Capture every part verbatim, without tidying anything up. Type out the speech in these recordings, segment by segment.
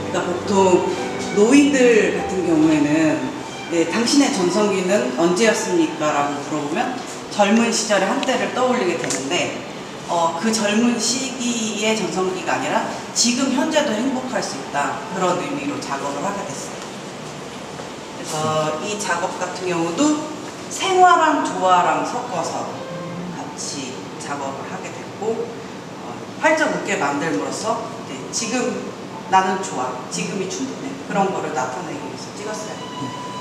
그러니까 보통 노인들 같은 경우에는 네, 당신의 전성기는 언제였습니까? 라고 물어보면 젊은 시절의 한때를 떠올리게 되는데 어, 그 젊은 시기의 전성기가 아니라 지금 현재도 행복할 수 있다. 그런 의미로 작업을 하게 됐어요. 그래서 이 작업 같은 경우도 생화랑 조화랑 섞어서 같이 작업을 하게 됐고 어, 활짝 웃게 만들므로써 네, 지금 나는 좋아, 지금이 충분해, 그런 거를 나타내기 위해서 찍었어요.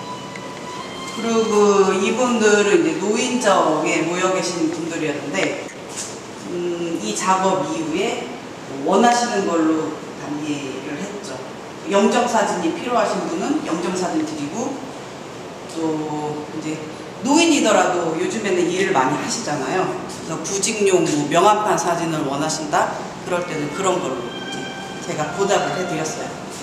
그리고 이분들은 이제 노인정에 모여 계신 분들이었는데 음, 이 작업 이후에 원하시는 걸로 단계를 했죠. 영정사진이 필요하신 분은 영정사진 드리고, 또 이제 노인이더라도 요즘에는 일을 많이 하시잖아요. 그래서 구직용 뭐 명함판 사진을 원하신다? 그럴 때는 그런 걸로 이제 제가 보답을 해드렸어요.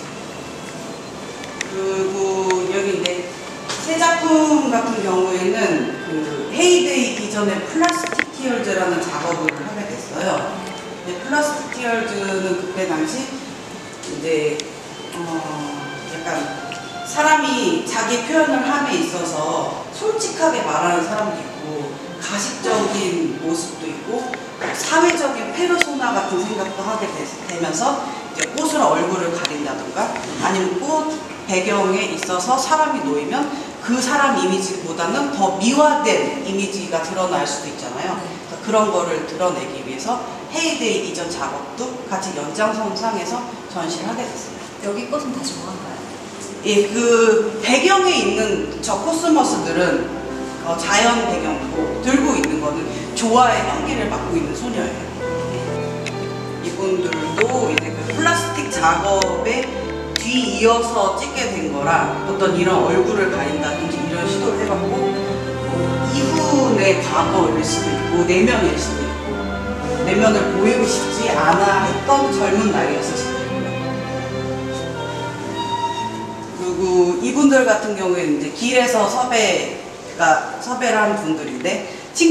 그리고 여기 이제 새 작품 같은 경우에는 그 헤이데이 이전에 플라스틱 티얼즈라는 작업을 하게 됐어요. 근데 플라스틱 티얼즈는 그때 당시 이제 어 약간 사람이 자기 표현을 함에 있어서 솔직하게 말하는 사람도 있고 가식적인 모습도 있고 사회적인 페르소나 같은 생각도 하게 되면서 이제 꽃으로 얼굴을 가린다던가 아니면 꽃 배경에 있어서 사람이 놓이면 그 사람 이미지보다는 더 미화된 이미지가 드러날 수도 있잖아요. 그러니까 그런 거를 드러내기 위해서 헤이데이 이전 작업도 같이 연장선상에서 전시를 하게 됐어요. 여기 꽃은 다 조화인가요? 예, 그 배경에 있는 저 코스모스들은 어, 자연 배경이고 들고 있는 거는 조화의 향기를 맡고 있는 소녀예요. 예. 이분들도 이제 그 플라스틱 작업에 뒤이어서 찍게 된 거라 어떤 이런 얼굴을 가린다든지 이런 시도를 해봤고 어, 이분의 과거일 수도 있고 내면일 수도 있고 내면을 보이고 싶지 않아 했던 젊은 나이였을 수도 있고요. 그리고 이분들 같은 경우에는 이제 길에서 섭외가 섭외를 한 분들인데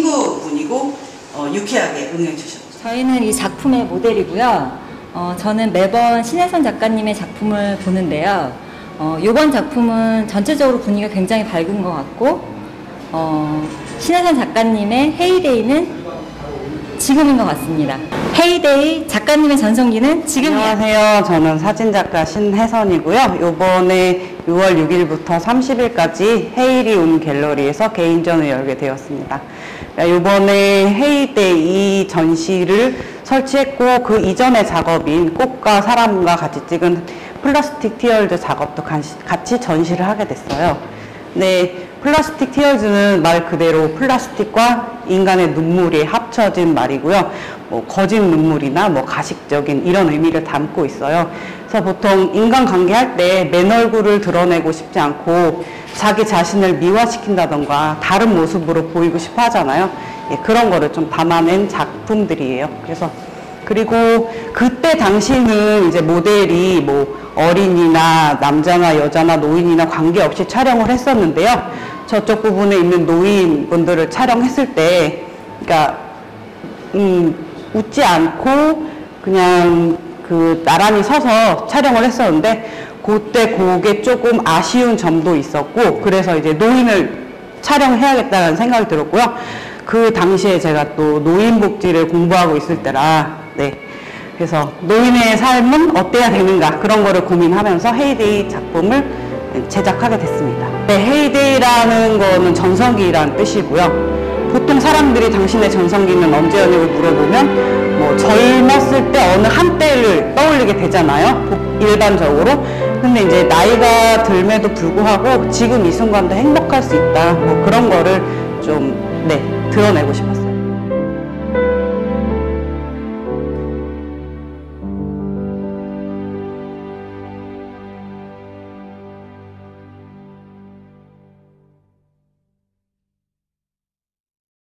친구분이고 어, 유쾌하게 응해 주셨죠. 저희는 이 작품의 모델이고요. 어, 저는 매번 신혜선 작가님의 작품을 보는데요. 어, 이번 작품은 전체적으로 분위기가 굉장히 밝은 것 같고 어, 신혜선 작가님의 헤이데이는 지금인 것 같습니다. 헤이데이 작가님의 전성기는 지금이에요. 안녕하세요. 저는 사진작가 신혜선이고요. 이번에 유월 육일부터 삼십일까지 헤이리 온 갤러리에서 개인전을 열게 되었습니다. 이번에 헤이데이 전시를 설치했고 그 이전의 작업인 꽃과 사람과 같이 찍은 플라스틱 티얼즈 작업도 같이 전시를 하게 됐어요. 네, 플라스틱 티얼즈는 말 그대로 플라스틱과 인간의 눈물이 합쳐진 말이고요. 뭐 거짓 눈물이나 뭐 가식적인 이런 의미를 담고 있어요. 그래서 보통 인간관계 할 때 맨 얼굴을 드러내고 싶지 않고 자기 자신을 미화시킨다던가 다른 모습으로 보이고 싶어 하잖아요. 예, 그런 거를 좀 담아낸 작품들이에요. 그래서 그리고 그때 당시는 이제 모델이 뭐 어린이나 남자나 여자나 노인이나 관계없이 촬영을 했었는데요. 저쪽 부분에 있는 노인분들을 촬영했을 때, 그러니까 음, 웃지 않고 그냥 그 나란히 서서 촬영을 했었는데, 그때 그게 조금 아쉬운 점도 있었고, 그래서 이제 노인을 촬영해야겠다는 생각이 들었고요. 그 당시에 제가 또 노인복지를 공부하고 있을 때라, 네. 그래서 노인의 삶은 어때야 되는가 그런 거를 고민하면서 헤이데이 작품을 제작하게 됐습니다. 네, 헤이데이라는 거는 전성기라는 뜻이고요. 보통 사람들이 당신의 전성기는 언제였냐고 물어보면 뭐 젊었을 때 어느 한때를 떠올리게 되잖아요. 일반적으로. 근데 이제 나이가 들매도 불구하고 지금 이 순간도 행복할 수 있다. 뭐 그런 거를 좀 네, 드러내고 싶었어요.